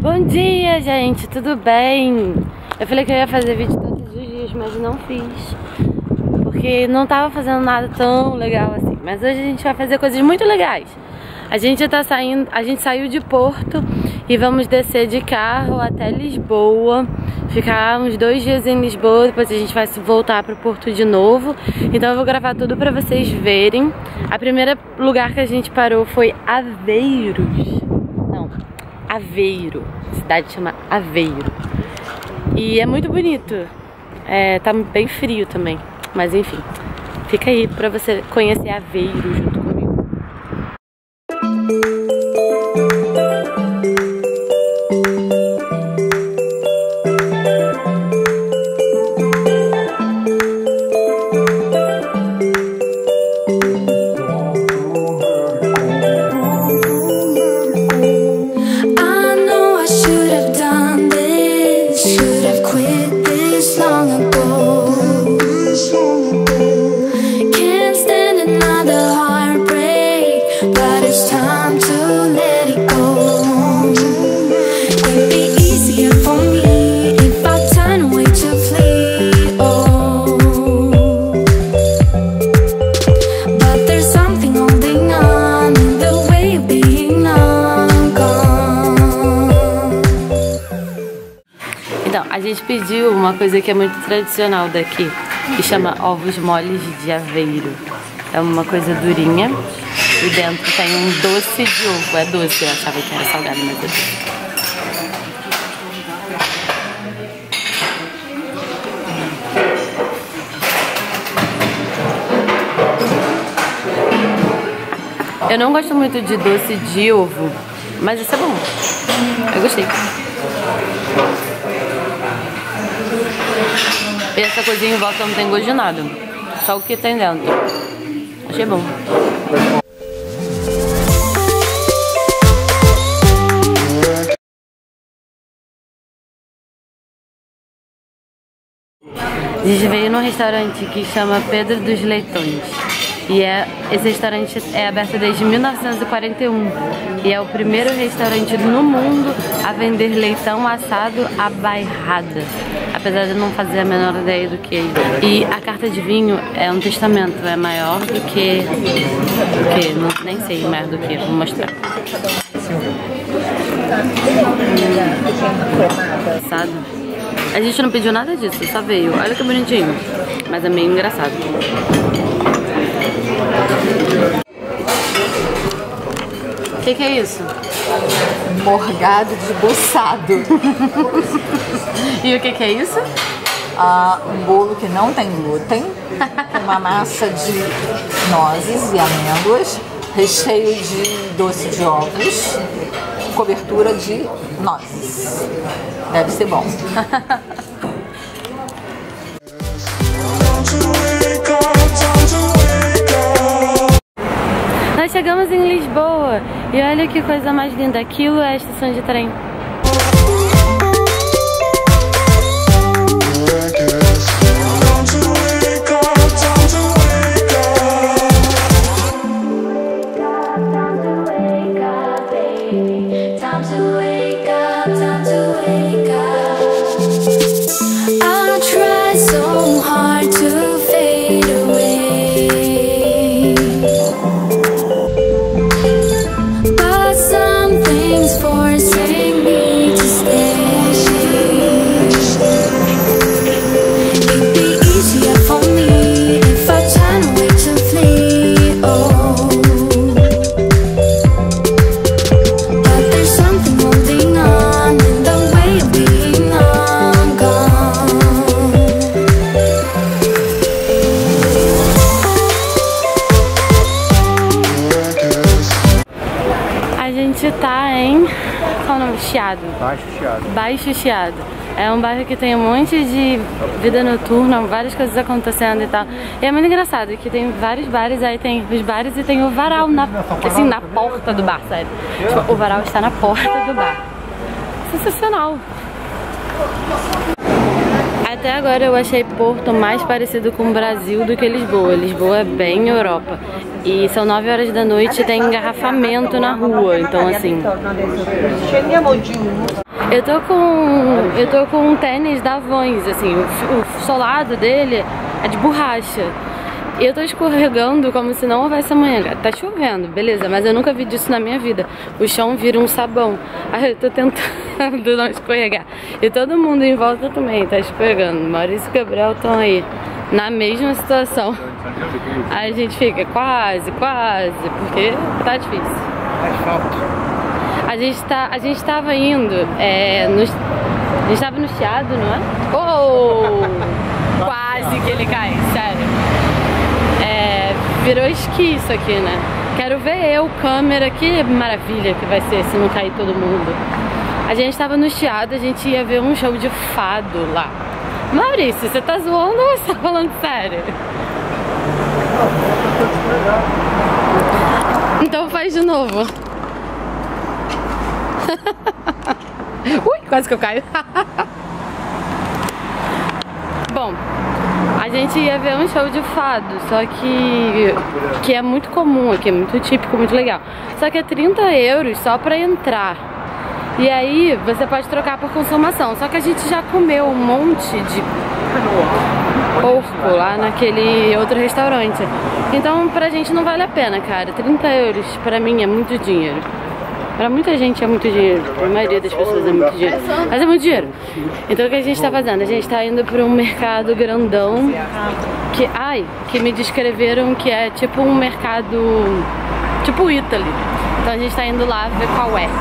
Bom dia, gente, tudo bem? Eu falei que eu ia fazer vídeo todos os dias, mas não fiz, porque não tava fazendo nada tão legal assim. Mas hoje a gente vai fazer coisas muito legais. A gente saiu de Porto e vamos descer de carro até Lisboa, ficar uns 2 dias em Lisboa, depois a gente vai voltar para o Porto de novo. Então eu vou gravar tudo para vocês verem. A primeira lugar que a gente parou foi Aveiro. A cidade chama Aveiro. E é muito bonito. Tá bem frio também, mas enfim, fica aí pra você conhecer Aveiro junto comigo. Então, a gente pediu uma coisa que é muito tradicional daqui, que chama ovos moles de Aveiro. É uma coisa durinha e dentro tem um doce de ovo. É doce, eu achava que era salgado, mas é doce. Eu não gosto muito de doce de ovo, mas isso é bom. Eu gostei. E essa coisinha em volta não tem gosto de nada, só o que tem dentro. Achei bom. A gente veio num restaurante que chama Pedro dos Leitões. E esse restaurante é aberto desde 1941 e é o primeiro restaurante no mundo a vender leitão assado à bairrada, apesar de não fazer a menor ideia do que é isso. E a carta de vinho é um testamento, é maior do que não, nem sei maior do que, vou mostrar. Assado. A gente não pediu nada disso, só veio. Olha que bonitinho, mas é meio engraçado. O que é isso? Morgado de buçado. E o que é isso? Um bolo que não tem glúten, com uma massa de nozes e amêndoas, recheio de doce de ovos, cobertura de nozes. Deve ser bom. Nós chegamos em Lisboa e olha que coisa mais linda, aquilo é a estação de trem. Tá em... qual é o nome? Chiado. Baixo Chiado. Baixo Chiado. É um bairro que tem um monte de vida noturna, várias coisas acontecendo e tal. E é muito engraçado que tem vários bares, aí tem os bares e tem o varal na porta do bar, sério. Tipo, o varal está na porta do bar. Sensacional. Até agora eu achei Porto mais parecido com o Brasil do que Lisboa. Lisboa é bem Europa. E são 9 horas da noite e tem engarrafamento na rua, então assim... Eu tô com um tênis da Vans, assim, o solado dele é de borracha. E eu tô escorregando como se não houvesse amanhã. Tá chovendo, beleza, mas eu nunca vi disso na minha vida. O chão vira um sabão. Aí eu tô tentando não escorregar. E todo mundo em volta também tá escorregando. Maurício e Gabriel estão aí na mesma situação. Aí a gente fica quase, porque tá difícil. Asfalto. A gente tava indo, a gente tava no Chiado, não é? Oh! Quase que ele cai, sério. Virou esqui isso aqui, né? Quero ver câmera, que maravilha que vai ser se não cair todo mundo. A gente tava no Chiado, a gente ia ver um show de fado lá. Maurício, você tá zoando ou você tá falando sério? Então faz de novo. Ui, quase que eu caio. Bom, a gente ia ver um show de fado, só que é muito comum aqui, é muito típico, muito legal. Só que é 30 € só pra entrar. E aí você pode trocar por consumação. Só que a gente já comeu um monte de porco lá naquele outro restaurante. Então pra gente não vale a pena, cara. 30 € pra mim é muito dinheiro. Pra muita gente é muito dinheiro, pra maioria das pessoas é muito dinheiro, mas é muito dinheiro. Então o que a gente tá fazendo? A gente tá indo pra um mercado grandão que me descreveram que é tipo um mercado tipo Italy. Então a gente tá indo lá ver qual é.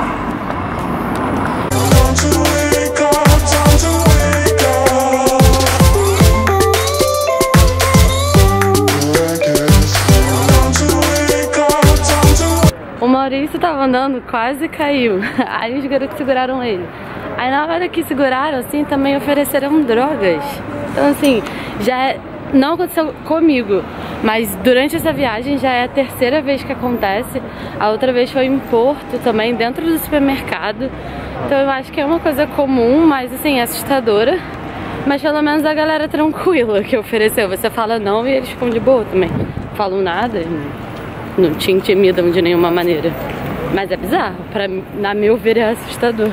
O Maurício tava andando, quase caiu. Aí os garotos seguraram ele. Aí na hora que seguraram, assim, também ofereceram drogas. Então assim, não aconteceu comigo, mas durante essa viagem já é a terceira vez que acontece. A outra vez foi em Porto também, dentro do supermercado. Então eu acho que é uma coisa comum, mas assim, assustadora. Mas pelo menos a galera tranquila que ofereceu. Você fala não e eles ficam de boa também. Não falam nada, não te intimidam de nenhuma maneira. Mas é bizarro, na meu ver é assustador.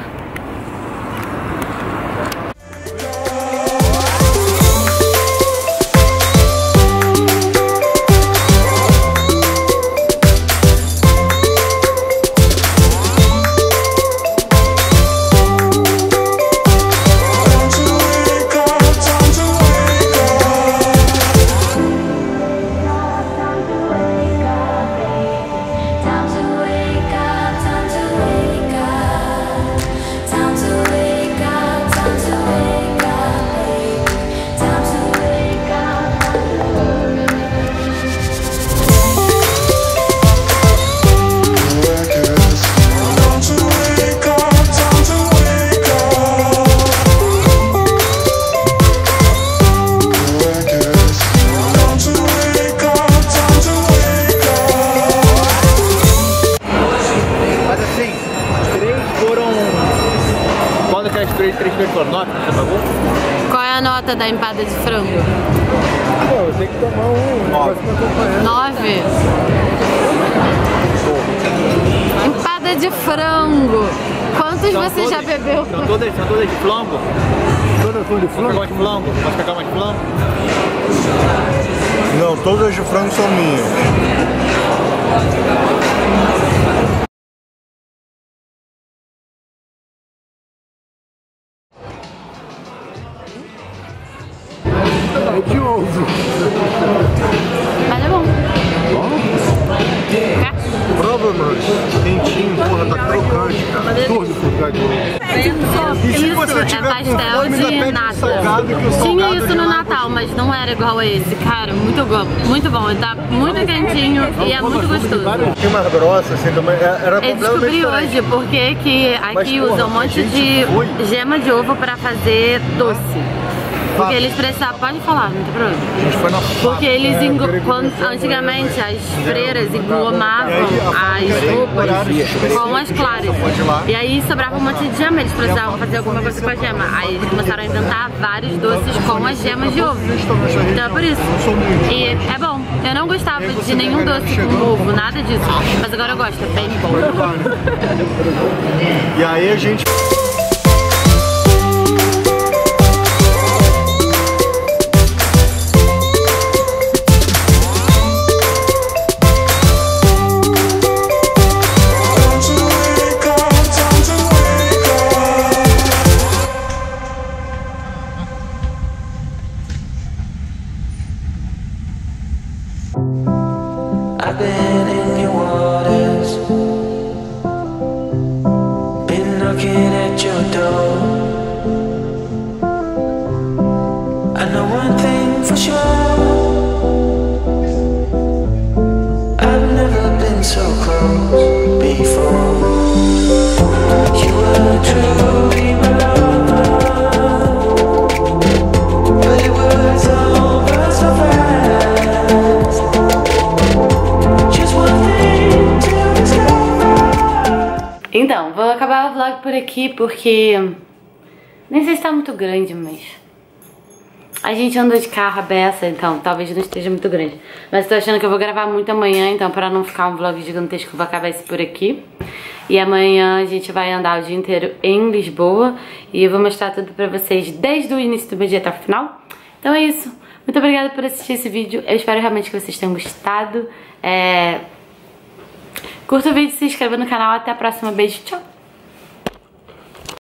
Qual é a nota da empada de frango? Eu tenho que tomar um 9. Empada de frango. Quantos você já bebeu? São todas de flambo? Todas são de Posso pegar uma de flambo? Posso pegar uma de flambo? Não, todas de frango são minhas. É de ovo. Mas é bom. Prova, mano. Quentinho, porra, tá crocante, cara. Todo crocante de ovo. E se você tiver pastel com fome, de ainda pede nata. salgado, que o Tinha salgado isso de no lá Natal, mas não era igual a esse. Cara, muito bom. Muito bom. Ele tá muito quentinho e é muito gostoso. Tinha mais grossa, assim, também. Era Eu descobri hoje porque que aqui usam um monte de gema de ovo pra fazer doce. Porque eles precisavam, pode falar, não tem problema. A gente foi na Porque eles, antigamente, as freiras engomavam as roupas com as claras. E aí sobrava um monte de gema, eles precisavam fazer alguma coisa com a gema. Aí eles começaram a inventar vários doces com as gemas de ovo. Então é por isso. E é bom. Eu não gostava de nenhum doce com ovo, nada disso. Mas agora eu gosto, é bem bom. E aí a gente... aqui porque... nem sei se tá muito grande, mas... a gente andou de carro a beça, então talvez não esteja muito grande. Mas tô achando que eu vou gravar muito amanhã, então pra não ficar um vlog gigantesco, eu vou acabar esse por aqui. E amanhã a gente vai andar o dia inteiro em Lisboa. E eu vou mostrar tudo pra vocês desde o início do meu dia até o final. Então é isso. Muito obrigada por assistir esse vídeo. Eu espero realmente que vocês tenham gostado. Curta o vídeo, se inscreva no canal. Até a próxima. Beijo, tchau!